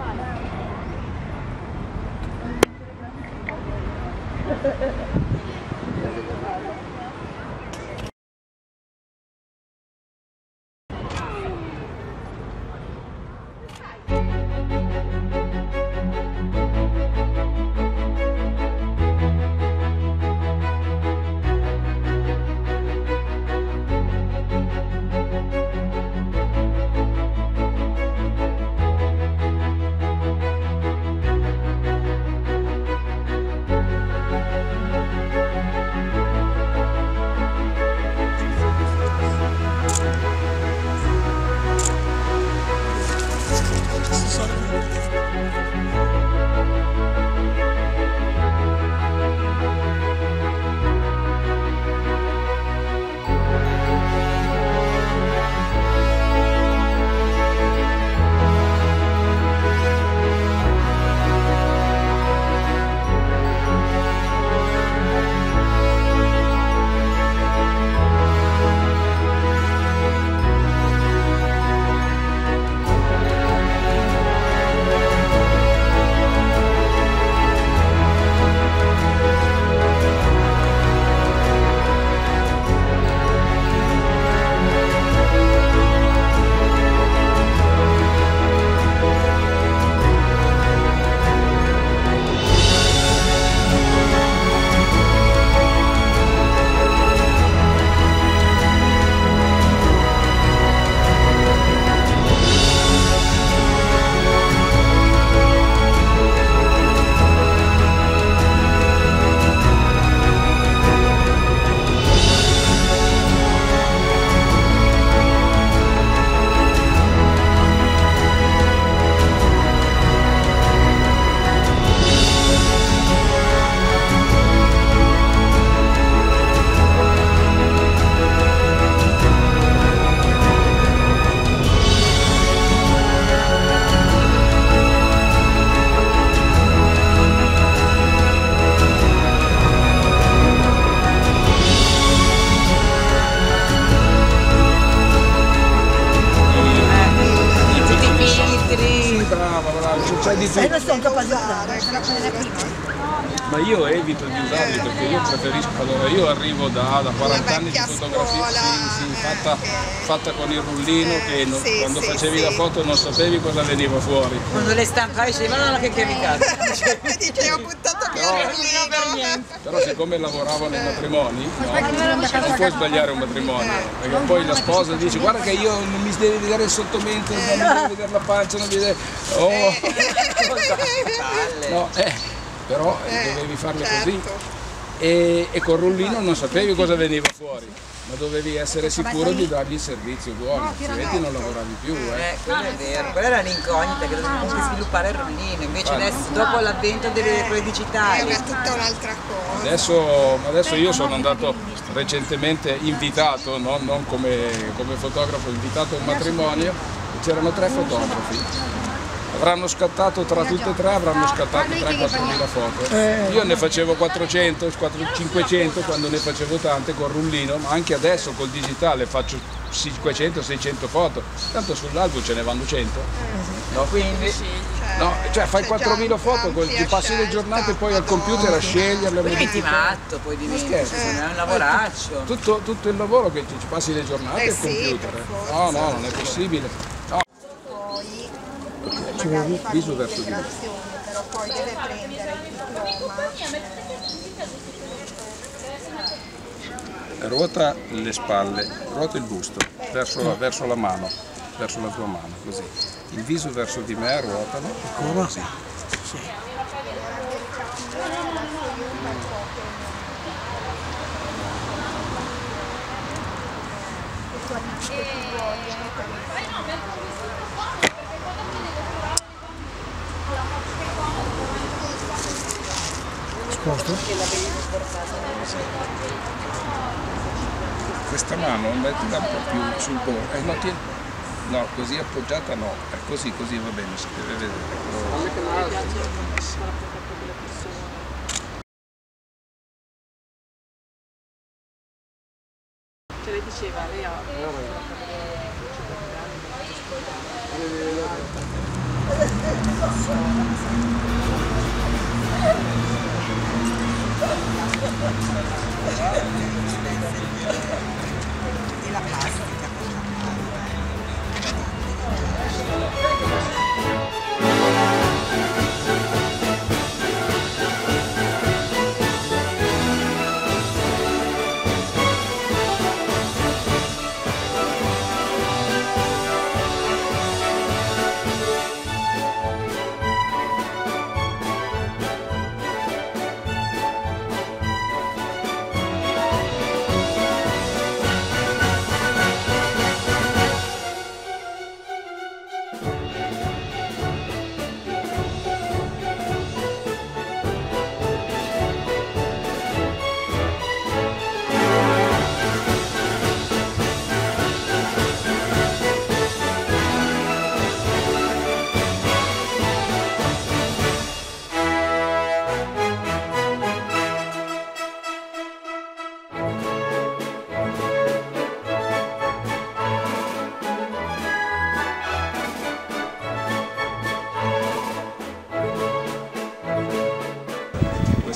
c'è di tutto. Non sono capace di usare. Ma io evito di usarli perché io preferisco, allora io arrivo da 40 anni di fotografia, fatta con il rullino che quando facevi la foto non sapevi cosa veniva fuori. Quando le stampavi dicevi, ma che caricato. Dice, ho buttato via il rullino. Però siccome lavoravo nei matrimoni, non puoi sbagliare un matrimonio, perché poi la sposa dice guarda che io non mi devi vedere il sottomento, non mi devi vedere la pancia, non mi devi... Oh. No, però dovevi farle così e col rullino non sapevi cosa veniva fuori, ma dovevi essere sicuro di dargli il servizio buono, altrimenti non lavoravi più. Quello è vero, quella era l'incognita che dovevamo sviluppare il rullino, invece adesso dopo l'avvento delle quelle digitali è tutta un'altra cosa. Adesso io sono andato recentemente invitato, non come fotografo, invitato a un matrimonio, c'erano 3 fotografi. Avranno scattato tra tutte e 3, avranno scattato 3-4.000 foto. Io ne facevo 400, 500 quando ne facevo tante col rullino, ma anche adesso col digitale faccio 500-600 foto, tanto sull'album ce ne vanno 100. No? quindi No, cioè fai 4.000 foto, ti passi le giornate poi al computer a sceglierle. diventi matto, poi diventi, è un lavoraccio. Tutto il lavoro che ci passi le giornate al computer. No, non è possibile. Viso verso di me. Però poi deve prendere il diploma. Ruota le spalle, ruota il busto verso la mano, verso la tua mano, così. Il viso verso di me, ruotalo, così. Questa mano mettila un po' più sul bordo, no, così appoggiata no, è così va bene, si deve vedere. Ce le diceva lei ha...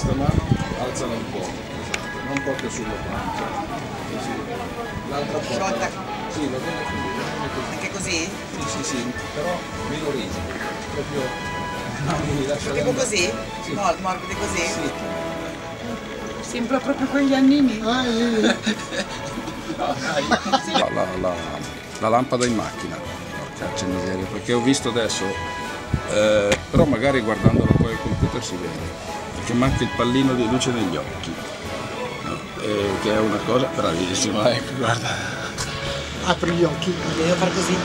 questa mano, alzala un po', esatto, non proprio sulla pancia, così. L'altra Sciolta. Sì, va bene così. Anche così? Sì, però meno rigido, proprio lasciala Tipo andare. così? Sì. No, morbide così? Sì. Sembra proprio quegli annini. La lampada in macchina, porca miseria, perché ho visto adesso, però magari guardandolo poi al computer si vede, perché manca il pallino di luce negli occhi, no? Che è una cosa bravissima, ecco, guarda. Apri gli occhi. Devo far così?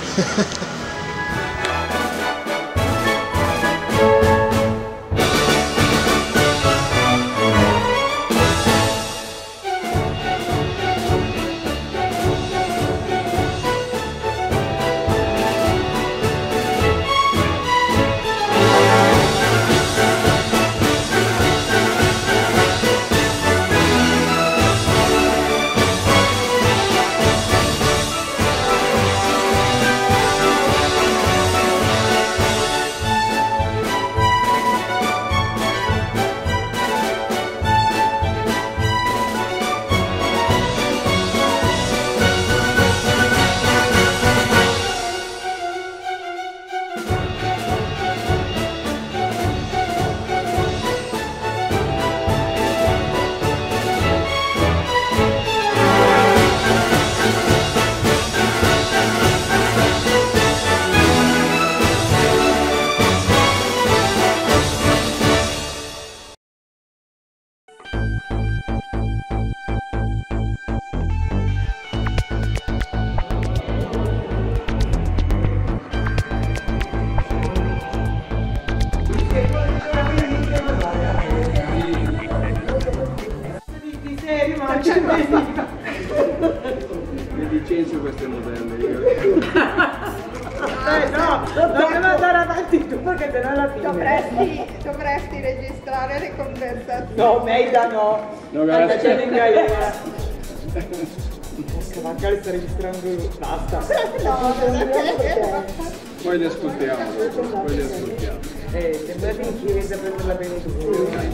Mi licenzio queste modelle io. No, dobbiamo andare avanti tu perché te non la fine. Dovresti registrare le conversazioni. No, Meida no. No, grazie. Andaci in galera. Magari sta registrando basta. Poi li ascoltiamo, Sembrate in chiesa per la benedizione.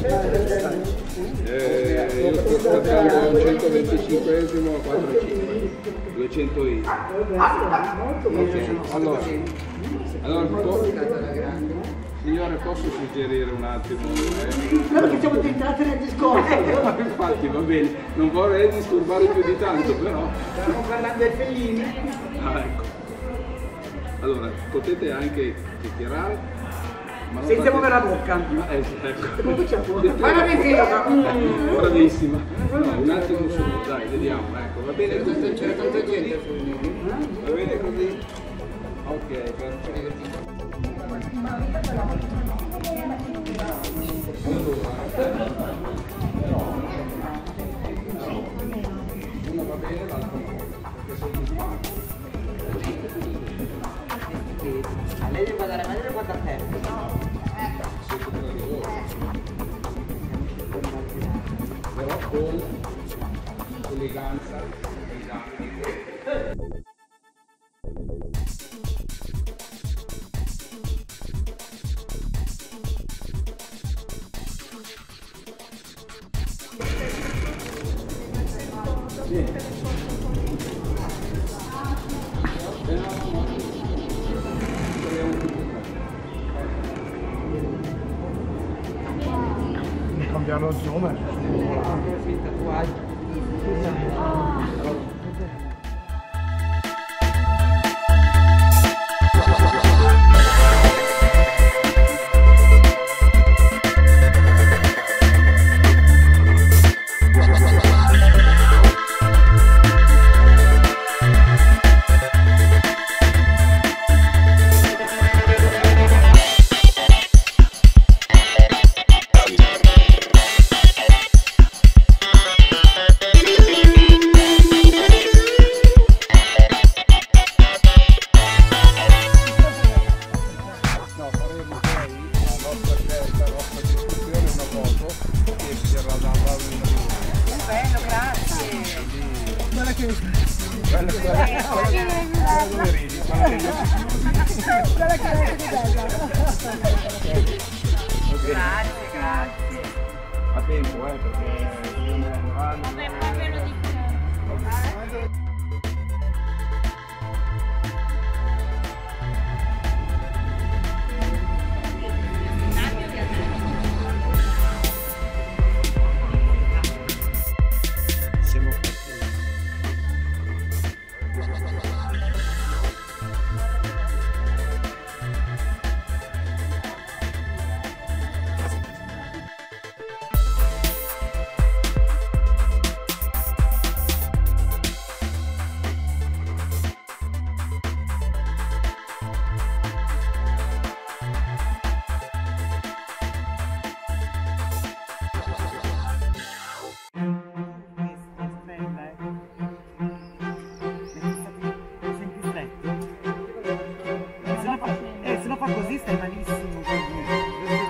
io sto aspettando un 125esimo a 4,5, 200 euro. Allora, signore, posso suggerire un attimo? Perché siamo tentati nel discorso. Infatti va bene, non vorrei disturbare più di tanto, però. Stiamo parlando dei fellini. Ah, ecco. Allora, potete anche chiacchierare, ma non Senza fate- muovere la bocca. Ecco. Fai la ripresa. Bravissima. No, un attimo solo, dai, vediamo, ecco, va bene così? C'era tanta gente. Va bene così? Ok, perfetto. Una va bene, l'altra no. A lei deve guardare meglio e guarda a te. Però con eleganza. Cambiano il nome. Grazie, grazie. fa così stai malissimo così.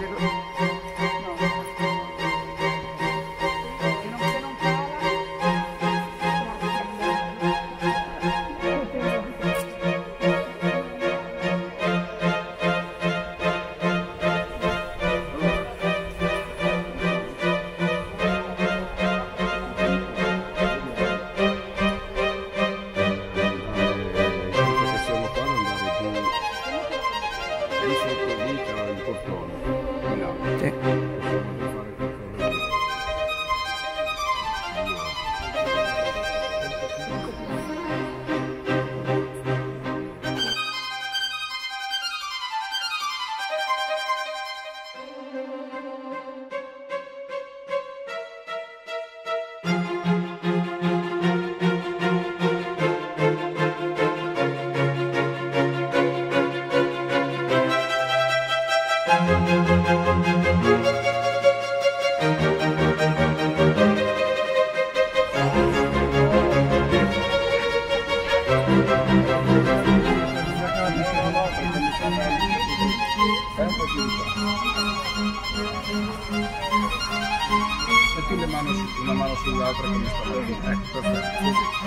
Metti una mano sull'altra che mi sta bene. Ecco, perfetto.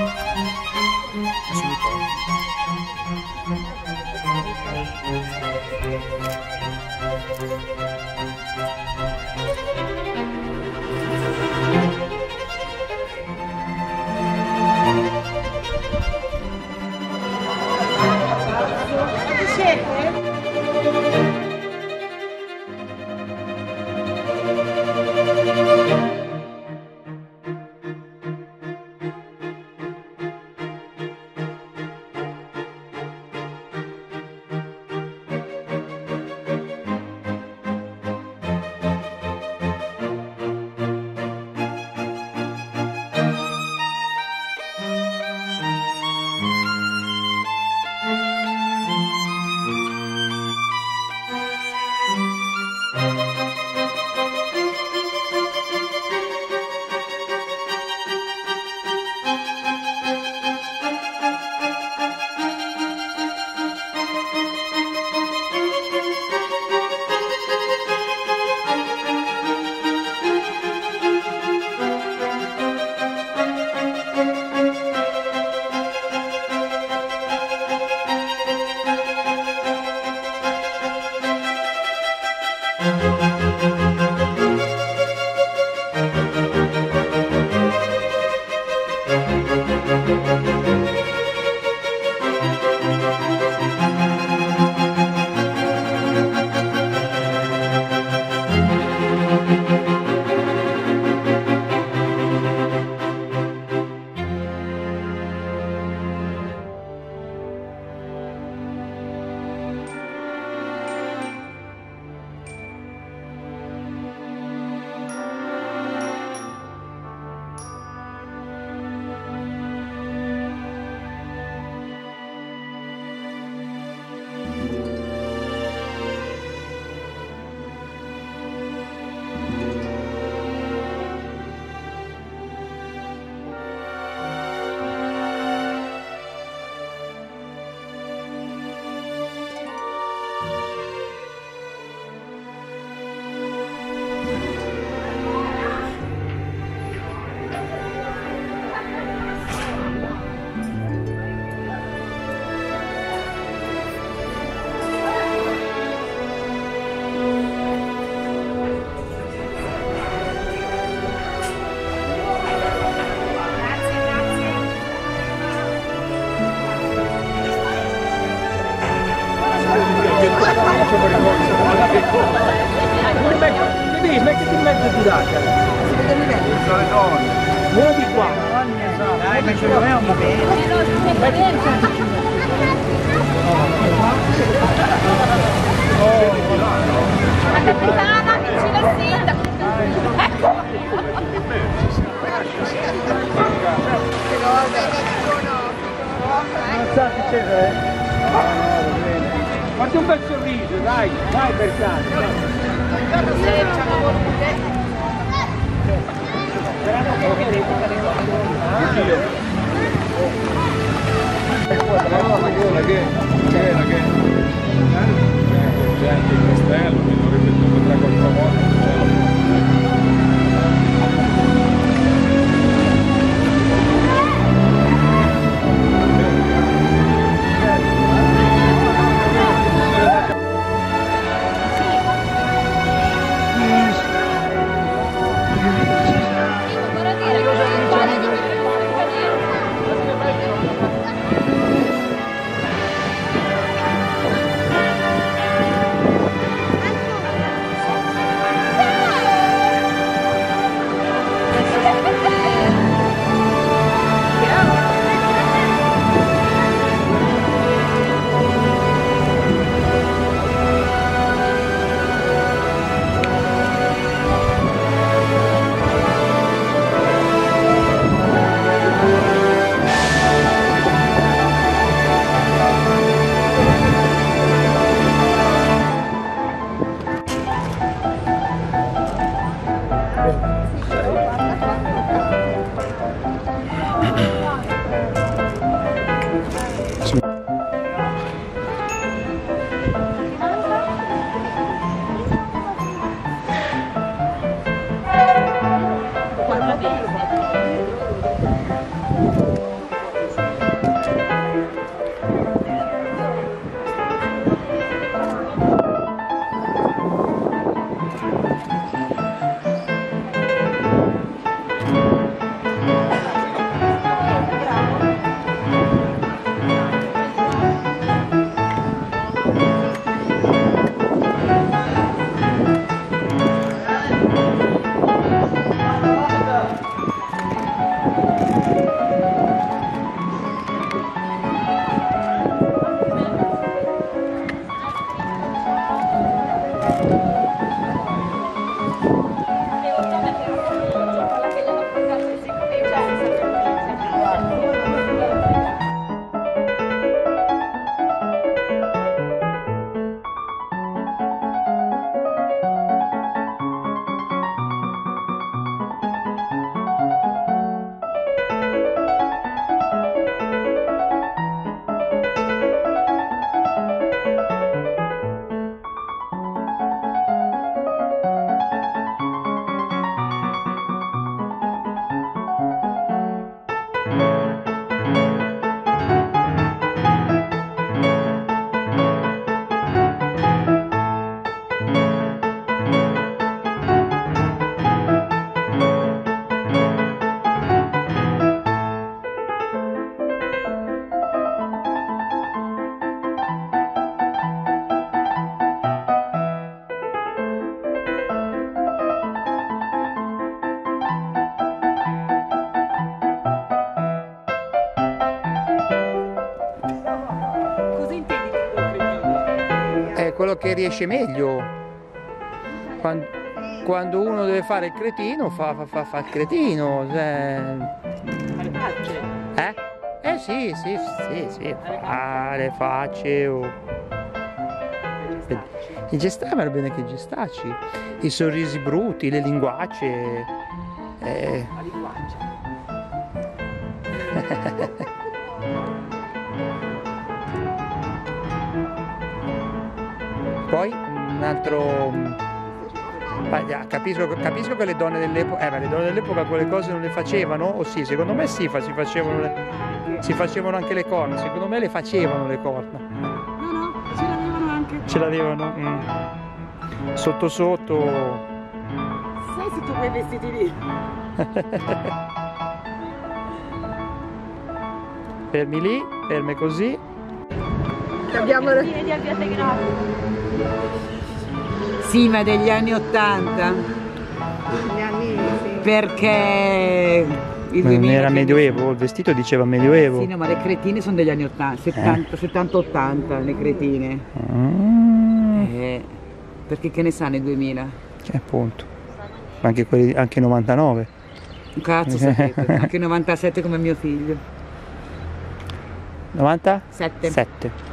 Mettiti in mezzo di là, uno di qua. Dai, ma ce lo è un La capitana vicino al sindaco. Non sa che c'è, Fatti un bel sorriso, dai, vai per caso. Che Quello che riesce meglio. Quando uno deve fare il cretino fa il cretino. Sì, fa le facce il gestare va bene che gestacci, i sorrisi brutti, le linguacce. La linguaccia. Poi un altro, capisco che le donne dell'epoca, ma le donne dell'epoca quelle cose non le facevano, o sì, secondo me sì, si facevano anche le corna, secondo me le facevano le corna. No, ce l'avevano anche. Ce l'avevano? Sotto sotto. Sai sotto quei vestiti lì? Fermi lì, ferme così. Abbiamo le linee di Abbiate Grazie. Sì, ma degli anni '80. gli anni, sì. Perché il Non 2000 era medioevo, il vestito diceva medioevo. Sì, no, ma le cretine sono degli anni 80, 70-80 le cretine. Perché che ne sa nel 2000? Appunto. Anche quelli, anche 99. Un cazzo sapete, anche 97 come mio figlio. 97? 7.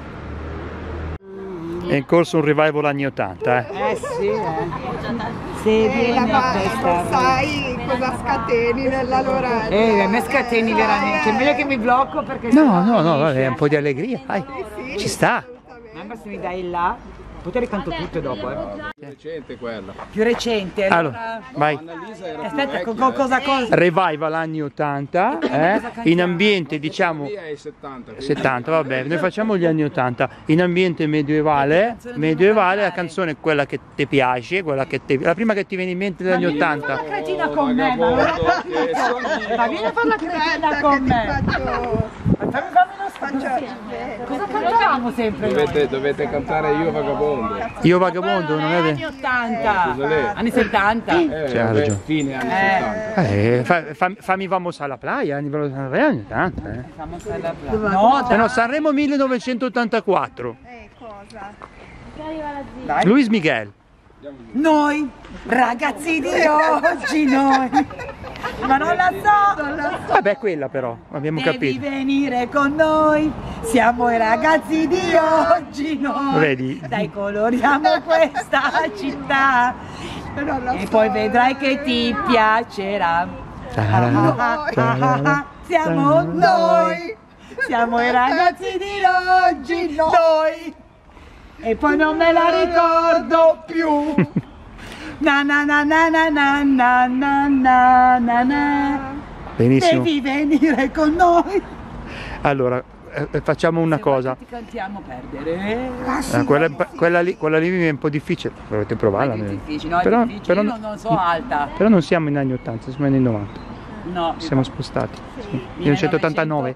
È in corso un revival anni 80, Sì, Se viene a Non testa. sai cosa scateni nella Loretta. A me scateni veramente. È meglio che mi blocco perché No, vabbè, un po' di allegria, dai. Ci sta. Mamma, se mi dai là, poi te le canto tutte dopo, Più recente quella. Più recente, Allora, vai. Annalisa era Aspetta, più vecchia, cosa? Revival anni 80, in ambiente diciamo Via è 70. quindi 70, vabbè, noi facciamo gli anni 80, in ambiente medievale, la canzone è quella che ti piace, la prima che ti viene in mente degli anni 80. La cretina con me, ma vieni a fare la cretina con me. Fammi uno spaccio. Cosa cantiamo sempre? Dovete cantare Io Vagabondo. Io Vagabondo, non è Anni 80, anni 70. C'ha ragione. Fine anni 70. Fammi Vamos alla playa, anni 80, No, Sanremo 1984. Cosa? Luis Miguel. Noi, ragazzi di oggi, noi. Ma non la so. Vabbè, quella però, abbiamo Devi capito. venire con noi, siamo i ragazzi di oggi noi. Vedi? Dai, coloriamo questa città e poi vedrai che ti piacerà. Siamo noi, siamo i ragazzi di oggi noi. E poi non me la ricordo più. Na na na na na na na na na na na. Benissimo. Devi venire con noi. Allora, facciamo una cosa. Ti cantiamo perdere. Quella lì mi viene un po' difficile. Dovete provarla. È difficile, no, Però- è difficile. però- Io non sono alta. Però non siamo in anni 80, siamo negli anni 90. No. Siamo spostati. Sì. 1989.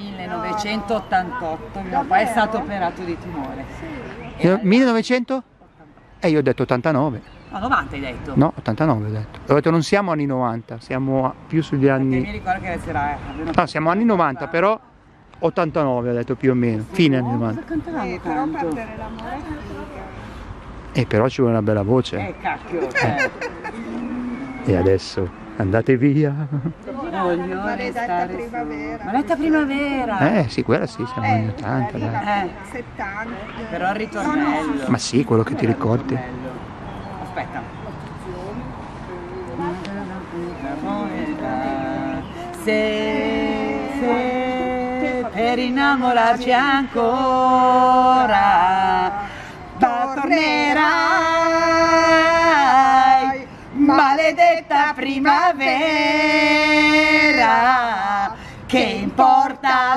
1988. Mio papà è stato operato di tumore. 1900? Io ho detto 89. No, 90 hai detto. No, 89 ho detto. Ho detto non siamo anni 90, siamo più sugli Perché mi anni... ricordo che sarà. No, siamo anni 90, però 89 ho detto più o meno. Fine anni 90. Cosa cantavamo Però tanto? perdere l'amore. Però ci vuole una bella voce. Cacchio. E adesso andate via. Maledetta primavera. Maledetta primavera. Sì, quella sì, siamo negli 80, dai. 70. Però il ritornello. Ma sì, quello che ti ricordi. Aspetta. Se per innamorarci ancora tornerai, maledetta primavera, che importa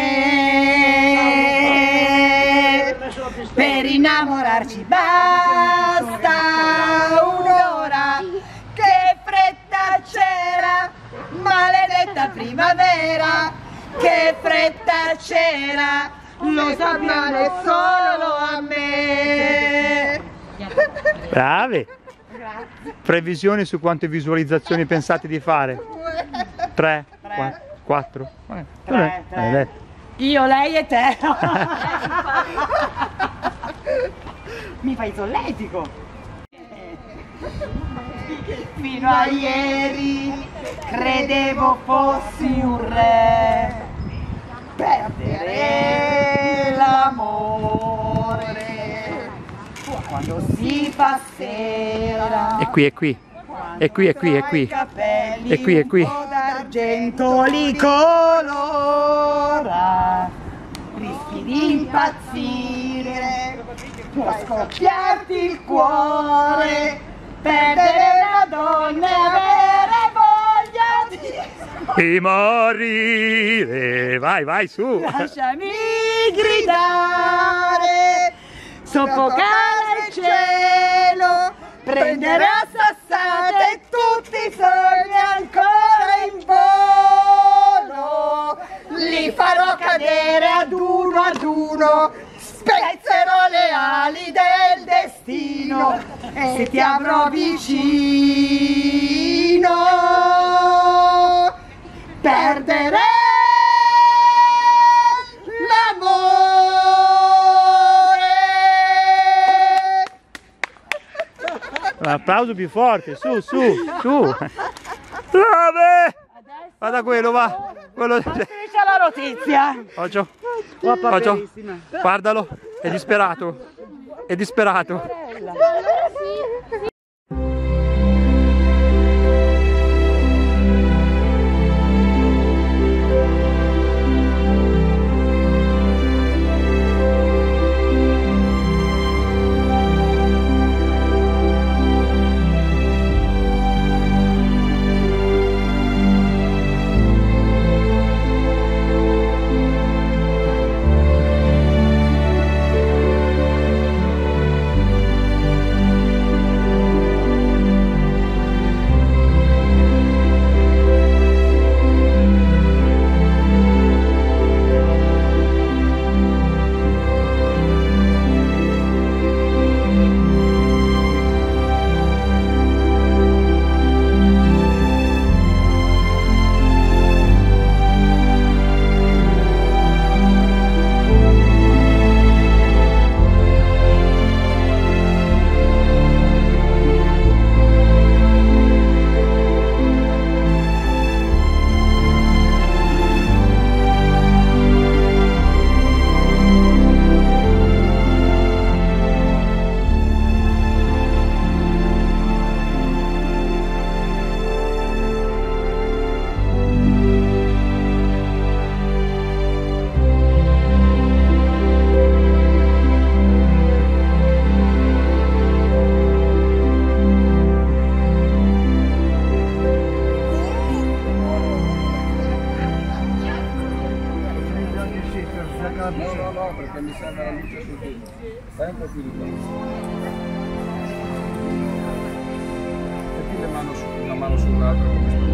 se per innamorarci basta un'ora, che fretta c'era, maledetta primavera, che fretta c'era, lo sappiamo solo a me. Bravi! Previsioni su quante visualizzazioni pensate di fare? 3, 4? Io, lei e te. Mi fai solletico. Fino a ieri credevo fossi un re, perdere l'amore quando si fa sera. È qui, è qui, è qui, è qui, è qui, è qui, è qui. D'argento li colora, rischi di impazzire, può scoppiarti il cuore, perdere una donna e avere voglia di morire. Vai, vai, su. Lasciami gridare, soffocare il cielo, prendere a sassate tutti i sogni ancora in volo, li farò cadere ad uno, spezzerò le ali del destino e ti avrò vicino, perderei Un applauso più forte, su, su, su. Brave! Guarda quello, va. Quello... C'è la notizia. Ocio, Ocio, guardalo, è disperato. È disperato. No, perché mi serve la luce sul film. Fai un po' più di qua. Metti la mano sull'altra come